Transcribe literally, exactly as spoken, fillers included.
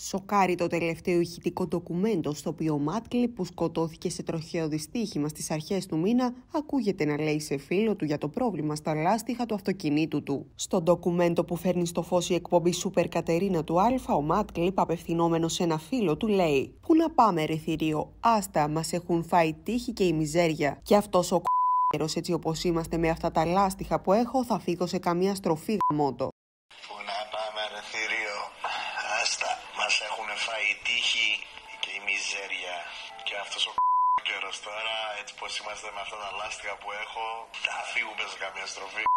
Σοκάρει το τελευταίο ηχητικό ντοκουμέντο, στο οποίο ο Μάτκλιπ, που σκοτώθηκε σε τροχαίο δυστύχημα στις αρχές του μήνα, ακούγεται να λέει σε φίλο του για το πρόβλημα στα λάστιχα του αυτοκινήτου του. Στο ντοκουμέντο που φέρνει στο φως η εκπομπή Σούπερ Κατερίνα του Αλφα, ο Μάτκλιπ, απευθυνόμενος σε ένα φίλο του, λέει: «Πού να πάμε, ρε θηρίο, άστα, μας έχουν φάει τύχη και η μιζέρια. Και αυτός ο κ***ερος, έτσι όπως είμαστε με αυτά τα λάστιχα που έχω, θα φύγω σε καμία στροφή γαμώτο». Πού να πάμε, ρε θηρίο, άστα, μας έχουν φάει τύχη και η μιζέρια. Και αυτός ο κ***ερος τώρα, έτσι πως είμαστε με αυτά τα λάστιχα που έχω, θα φύγουμε σε καμία στροφή.